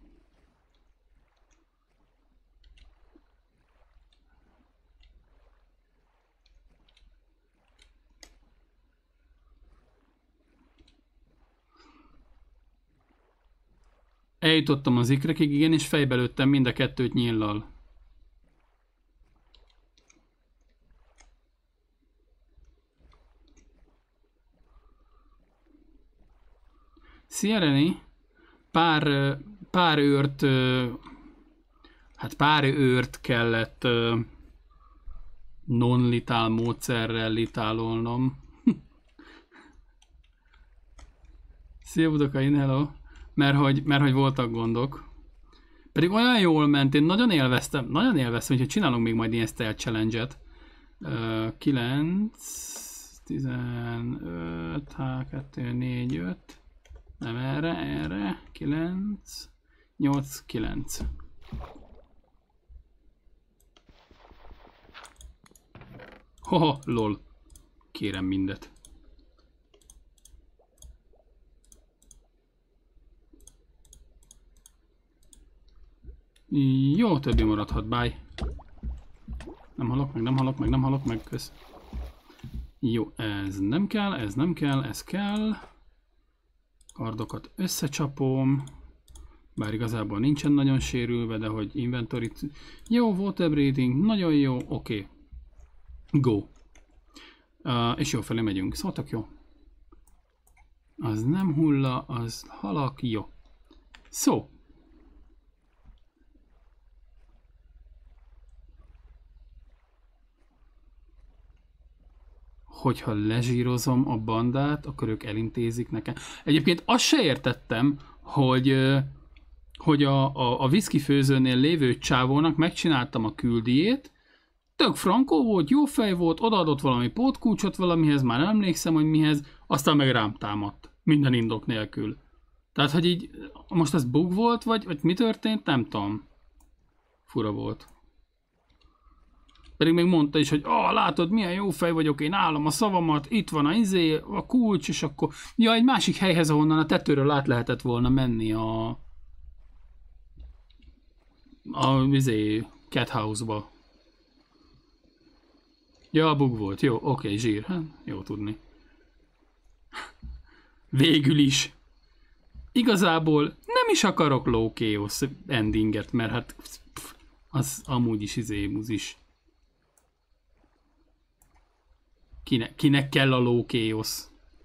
Eljutottam az ikrekig, igen, és fejbe lőttem mind a kettőt nyíllal. Szia, René! Pár őrt kellett non-litál módszerrel litálolnom. Szia, Budokain, hello! Mert hogy voltak gondok. Pedig olyan jól ment, én nagyon élveztem, hogy csinálunk még majd ilyen stealth challenge-et. 9, 15, H2, 4, 5. Nem erre, 9, 8, 9. Haha, lol. Kérem mindet. Jó, többi maradhat, bye. Nem halok meg, kösz. Jó, ez nem kell, ez kell. Kardokat összecsapom. Bár igazából nincsen nagyon sérülve, de hogy inventory. Jó, water breathing, nagyon jó, oké. Go. És jó felé megyünk, szóltak jó. Az nem hulla, az halak, jó. Szó. Hogyha lezsírozom a bandát, akkor ők elintézik nekem. Egyébként azt se értettem, hogy a whisky főzőnél lévő csávónak megcsináltam a küldiét, tök frankó volt, jó fej volt, odaadott valami pótkulcsot valamihez, már nem emlékszem, hogy mihez, aztán meg rám támadt. Minden indok nélkül. Tehát, hogy így, most ez bug volt, vagy mi történt, nem tudom. Fura volt. Pedig még mondta is, hogy látod, milyen jó fej vagyok, én állom a szavamat, itt van a kulcs, és akkor... Ja, egy másik helyhez, ahonnan a tetőről át lehetett volna menni a cat house-ba. Ja, bug volt, jó, oké, zsír, hát, jó tudni. Végül is. Igazából nem is akarok low chaos endinget, mert hát az amúgy is muzis. Kinek kell a low chaos?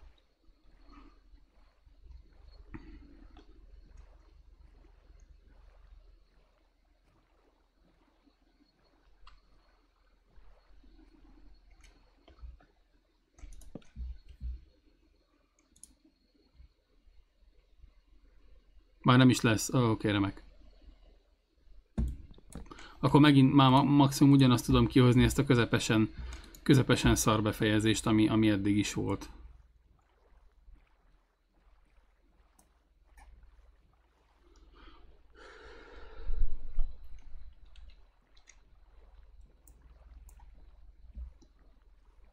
Már nem is lesz. Oké, remek. Akkor megint már maximum ugyanazt tudom kihozni, ezt a közepesen szar befejezést, ami eddig is volt.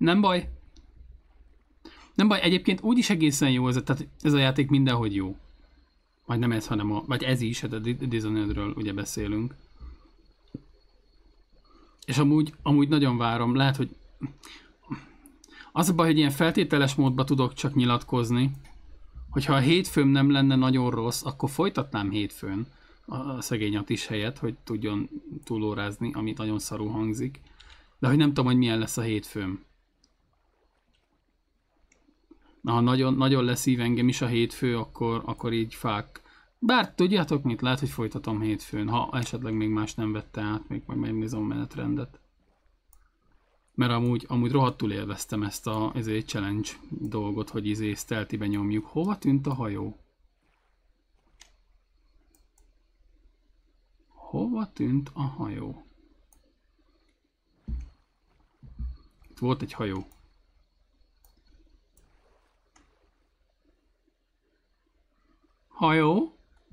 Nem baj. Nem baj, egyébként úgyis egészen jó ez, tehát ez a játék mindenhogy jó. Vagy nem ez, hanem vagy ez is, hát a Dishonoredről ugye beszélünk. És amúgy nagyon várom, lehet, hogy az a baj, hogy ilyen feltételes módban tudok csak nyilatkozni, hogyha a hétfőm nem lenne nagyon rossz, akkor folytatnám hétfőn a szegény Atis helyett, hogy tudjon túlórázni, ami nagyon szarul hangzik. De hogy nem tudom, hogy milyen lesz a hétfőm. Na, ha nagyon leszív engem is a hétfő, akkor így fák. Bár tudjátok mit? Lehet, hogy folytatom hétfőn, ha esetleg még más nem vette át, még majd megnézem a menetrendet. Mert amúgy rohadtul élveztem ezt a challenge dolgot, hogy stealthybe nyomjuk. Hova tűnt a hajó? Hova tűnt a hajó? Itt volt egy hajó. Hajó?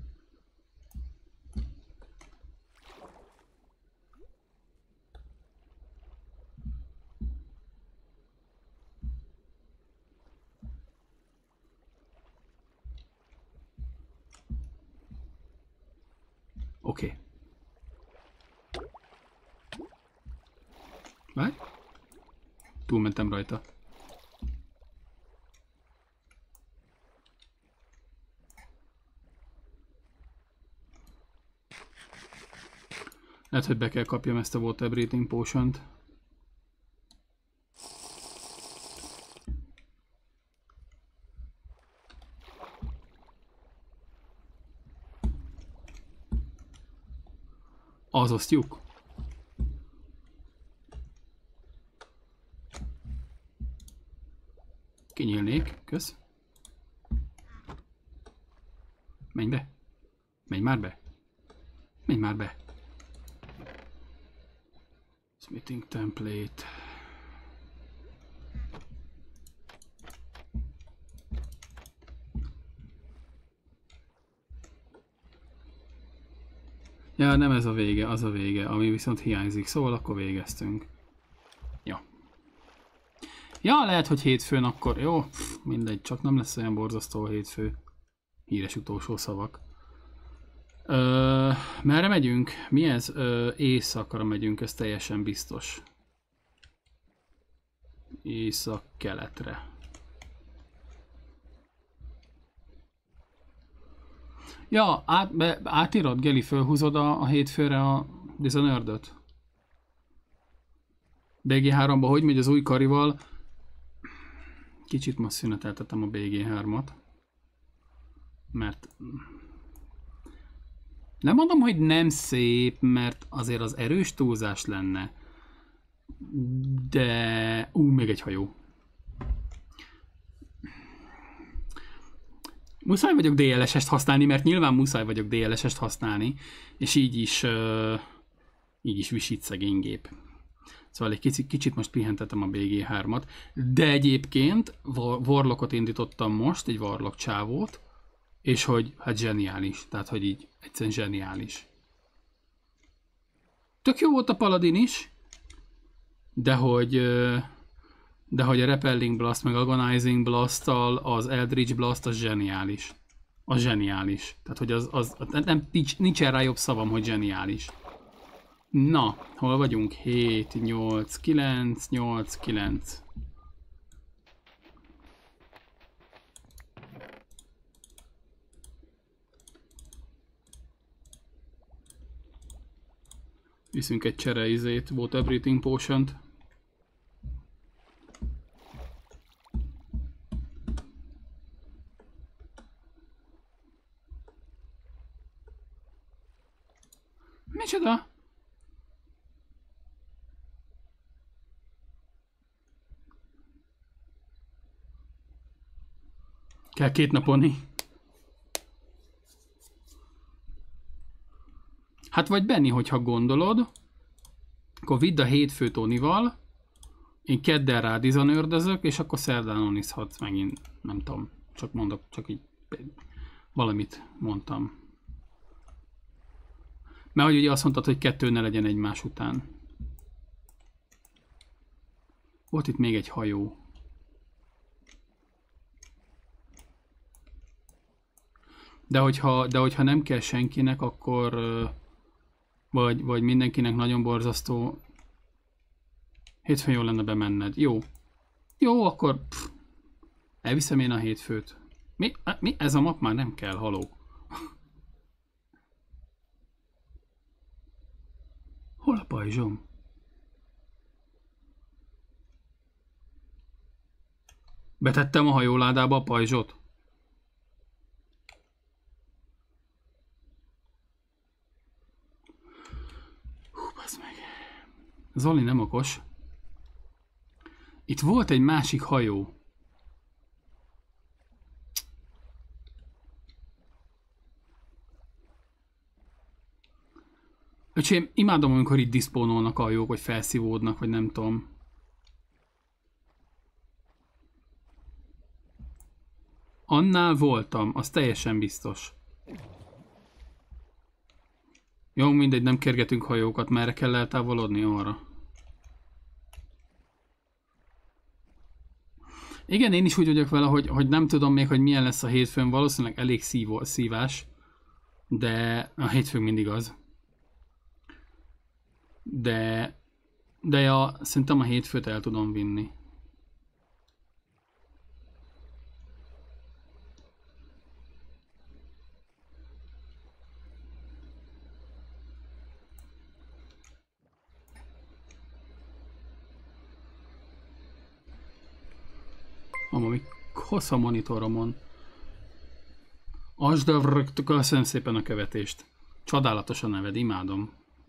Oké. Várj? Túlmentem rajta. Lehet, hogy be kell kapjam ezt a Water Breathing Potion-t. Az osztjuk. Kinyílnék, kösz. Menj be. Menj már be. Menj már be. Smithing template. Ja, nem ez a vége, az a vége, ami viszont hiányzik, szóval akkor végeztünk. Ja. Ja, lehet, hogy hétfőn akkor, jó, mindegy, csak nem lesz olyan borzasztó a hétfő. Híres utolsó szavak. Merre megyünk? Mi ez? Északra megyünk, ez teljesen biztos. Észak-keletre. Ja, átírod, Geli, fölhúzod a hétfőre a Dishonored-öt? BG3-ba hogy megy az új karival? Kicsit most szüneteltetem a BG3-at. Mert... nem mondom, hogy nem szép, mert azért az erős túlzás lenne. De... még egy hajó. Muszáj vagyok DLS-est használni, mert nyilván muszáj vagyok DLS-est használni, és így is visít szegény gép. Szóval egy kicsit most pihentetem a BG3-at, de egyébként Warlockot indítottam most, egy Warlock csávót, és hogy hát zseniális, tehát hogy így egyszerűen zseniális. Tök jó volt a Paladin is, de hogy a Repelling Blast meg Agonizing Blast-tal az Eldritch Blast az zseniális. Az zseniális. Tehát, hogy nincsen rá jobb szavam, hogy zseniális. Na, hol vagyunk? 7, 8, 9, 8, 9. Viszünk egy csereizét, Water Breathing Potion-t. Micsoda? Kell 2 napolni. Hát vagy Benni, hogyha gondolod, akkor vidd a hétfő Tonival, én kedden rá Dishonored-özök, és akkor szerdán onizhatsz megint, nem tudom, csak mondok, csak így valamit mondtam. Mert hogy ugye azt mondtad, hogy 2 ne legyen egymás után. Volt itt még egy hajó. De hogyha nem kell senkinek, akkor vagy mindenkinek nagyon borzasztó, hétfőn jól lenne bemenned. Jó. Jó, akkor elviszem én a hétfőt. Mi? Ez a map már nem kell, haló. Hol a pajzsom? Betettem a hajóládába a pajzsot. Basz meg. Zoli nem okos. Itt volt egy másik hajó. Öcsém, imádom, amikor itt diszpónolnak a hajók, vagy felszívódnak, vagy nem tudom. Annál voltam, az teljesen biztos. Jó, mindegy, nem kergetünk hajókat, merre kell eltávolodni arra. Igen, én is úgy vagyok vele, hogy nem tudom még, hogy milyen lesz a hétfőn, valószínűleg elég szívás, de a hétfőn mindig az. De szerintem a hétfőt el tudom vinni. Ami hossz a monitoromon. Köszönöm szépen a követést. Csodálatos a neved, imádom.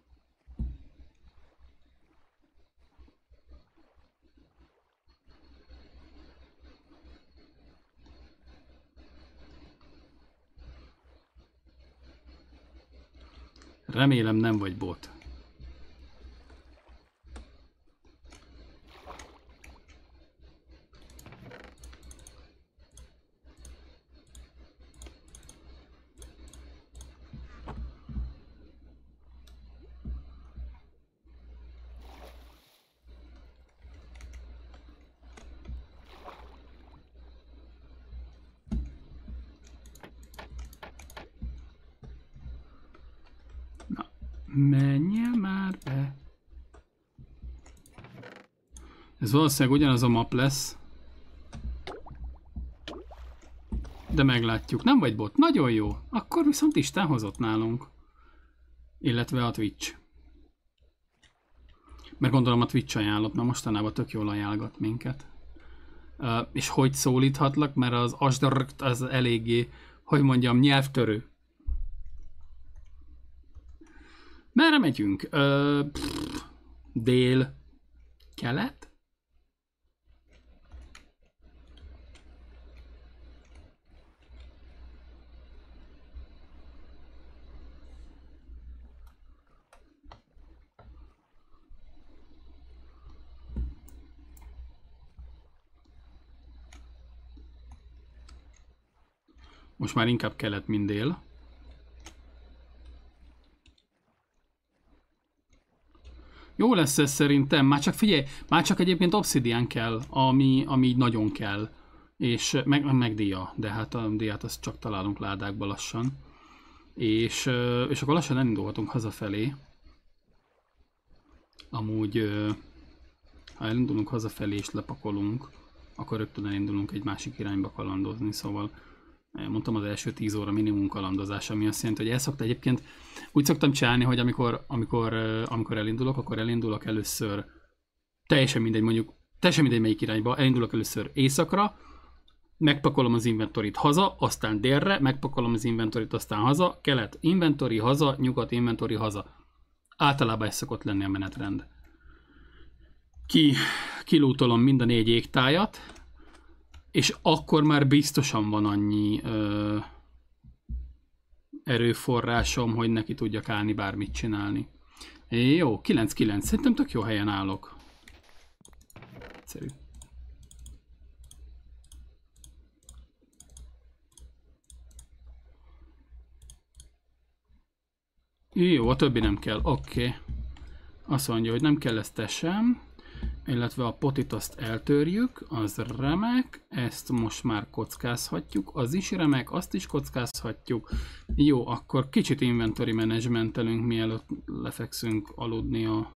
Remélem nem vagy bot. Menjél már be. Ez valószínűleg ugyanaz a map lesz. De meglátjuk. Nem vagy bot? Nagyon jó. Akkor viszont Isten hozott nálunk. Illetve a Twitch. Mert gondolom a Twitch ajánlott, mert mostanában tök jól ajánlgat minket. És hogy szólíthatlak, mert az asdrkt az eléggé, hogy mondjam, nyelvtörő. Merre megyünk? Dél. Kelet? Most már inkább kelet, mint dél. Jó lesz ez szerintem, már csak figyelj, már csak egyébként obszidián kell, ami így nagyon kell. És meg dia, de hát a diát azt csak találunk ládákba lassan. És akkor lassan elindulhatunk hazafelé. Amúgy, ha elindulunk hazafelé és lepakolunk, akkor rögtön elindulunk egy másik irányba kalandozni, szóval mondtam az első 10 óra minimum kalandozás, ami azt jelenti, hogy el szokta egyébként, úgy szoktam csinálni, hogy amikor elindulok, akkor elindulok először, teljesen mindegy melyik irányba, elindulok először északra, megpakolom az inventorit haza, aztán délre, megpakolom az inventorit, aztán haza, kelet inventory, haza, nyugat inventory, haza. Általában ez szokott lenni a menetrend. Kilútolom mind a 4 égtájat, és akkor már biztosan van annyi erőforrásom, hogy neki tudjak állni bármit csinálni. Jó, 9-9. Szerintem tök jó helyen állok. Egyszerű. Jó, a többi nem kell. Oké. Azt mondja, hogy nem kell ezt sem. illetve a potit azt eltörjük, az remek, ezt most már kockázhatjuk, az is remek, azt is kockázhatjuk. Jó, akkor kicsit inventory managementelünk, mielőtt lefekszünk aludni a